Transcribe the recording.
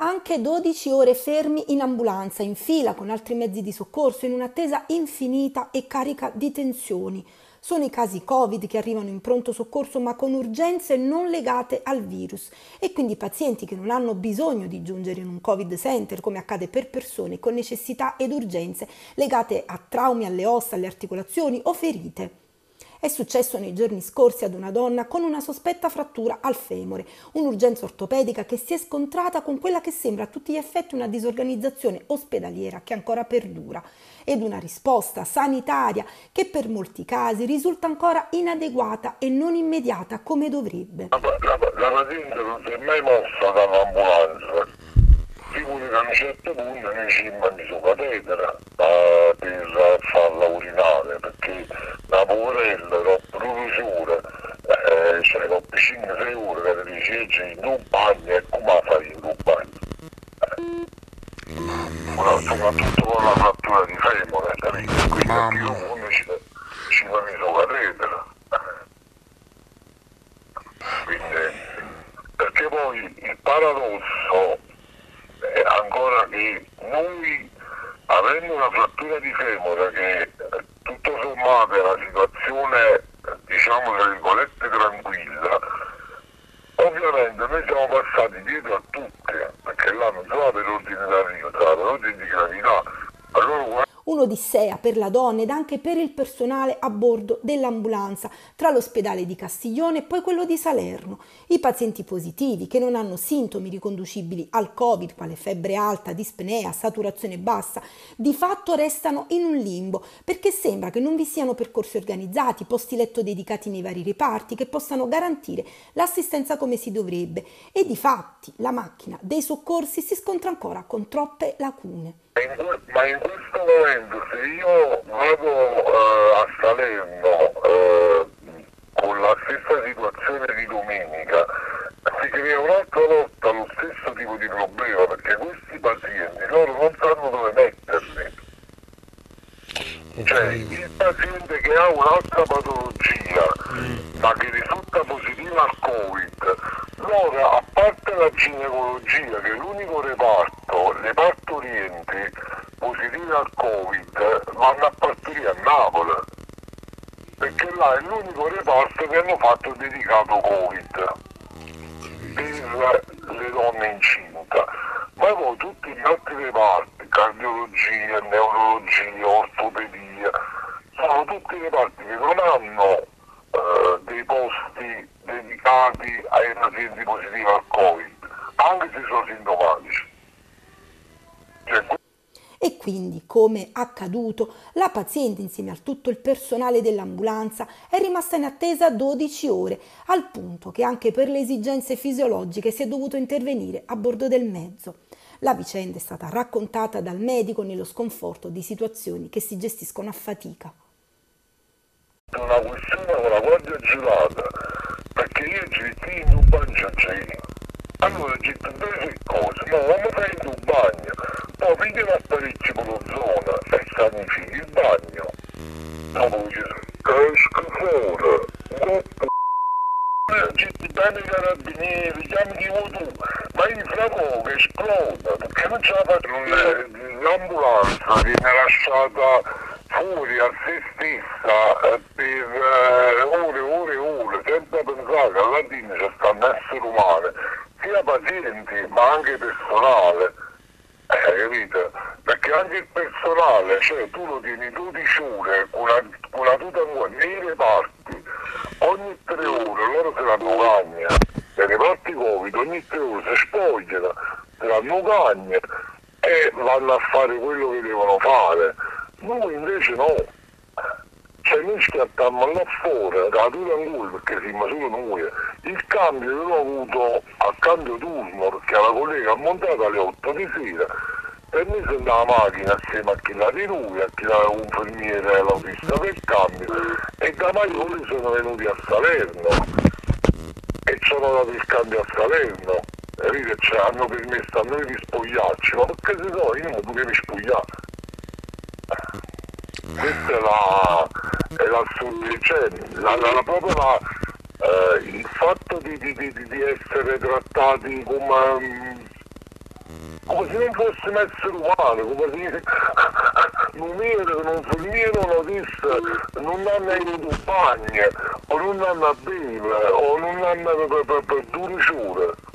Anche 12 ore fermi in ambulanza, in fila con altri mezzi di soccorso, in un'attesa infinita e carica di tensioni. Sono i casi Covid che arrivano in pronto soccorso ma con urgenze non legate al virus e quindi pazienti che non hanno bisogno di giungere in un Covid center come accade per persone con necessità ed urgenze legate a traumi alle ossa, alle articolazioni o ferite. È successo nei giorni scorsi ad una donna con una sospetta frattura al femore, un'urgenza ortopedica che si è scontrata con quella che sembra a tutti gli effetti una disorganizzazione ospedaliera che ancora perdura ed una risposta sanitaria che per molti casi risulta ancora inadeguata e non immediata come dovrebbe. La paziente non si è mai mossa dall'ambulanza. Figuri che a un certo punto noi ci mandiamo catetera per farla urinare perché la poverella dopo 12 ore, cioè dopo 5-6 ore che ti dice in un bagno e come la fai in un bagno? Soprattutto con la frattura di femore, capito? Quindi anche io uno ci mandiamo catetera. Quindi, perché poi il paradosso è ancora che noi, avendo una frattura di femore che tutto sommato è una situazione, diciamo tra virgolette, tranquilla, ovviamente noi siamo passati dietro a tutte, perché là non solo per ordine d'arrivo, tra per ordine di gravità. Allora, Un'odissea per la donna ed anche per il personale a bordo dell'ambulanza tra l'ospedale di Castiglione e poi quello di Salerno. I pazienti positivi che non hanno sintomi riconducibili al Covid, quale febbre alta, dispnea, saturazione bassa, di fatto restano in un limbo perché sembra che non vi siano percorsi organizzati, posti letto dedicati nei vari reparti che possano garantire l'assistenza come si dovrebbe e di fatti la macchina dei soccorsi si scontra ancora con troppe lacune. ma in questo momento se io vado a Salerno con la stessa situazione di domenica, si crea un'altra volta lo stesso tipo di problema perché questi pazienti loro non sanno dove metterli. Cioè il paziente che ha un'altra patologia ma che risulta positiva al Covid, loro a parte la ginecologia che è l'unico reparto oriente positivi al Covid, vanno a partorire a Napoli perché là è l'unico reparto che hanno fatto dedicato Covid per le donne incinta, ma poi tutti gli altri reparti, cardiologia, neurologia, ortopedia, sono tutti reparti che non hanno dei posti dedicati ai pazienti positivi al Covid, anche se sono sintomatici. E quindi, come accaduto, la paziente insieme a tutto il personale dell'ambulanza è rimasta in attesa 12 ore, al punto che anche per le esigenze fisiologiche si è dovuto intervenire a bordo del mezzo. La vicenda è stata raccontata dal medico nello sconforto di situazioni che si gestiscono a fatica. È una questione con la guardia giurata, perché io ci in un bagno c'è. Allora ci sono due cose, ma come fai in un bagno? Poi prendi l'apparecchio con l'ozona e sanifichi il bagno. Dopo dici, che schifone, ci danno i carabinieri, chiami chi vuoi tu, ma il fragò che esploda, perché non ce la fa. L'ambulanza viene lasciata fuori a se stessa per ore, senza pensare che alla fine ci stanno esseri umani, sia pazienti ma anche personale, capito? Perché anche il personale, cioè tu lo tieni 12 ore con la tuta nei reparti, ogni 3 ore loro se la cagna, nei reparti Covid ogni 3 ore si spogliano, se la cagna e vanno a fare quello che devono fare. Noi invece no, cioè noi scattammo là fuori, da tuta ancora perché siamo solo noi. Il cambio che l'ho avuto a cambio turno perché la collega ha montato alle 8 di sera per me sono la macchina assieme a chi l'ha di lui, a chi l'ha un infermiere l'autista del cambio e da Maioli sono venuti a Salerno e ci hanno dato il cambio a Salerno, capite? Cioè, hanno permesso a noi di spogliarci, ma perché se no io non potevo spogliare. Questa è la cioè, proprio il fatto di essere trattati come come se non fossimo esseri umani, come se non vedono, non filmino notizie, non hanno in bagno, o non hanno a bere, o non hanno per 12 ore.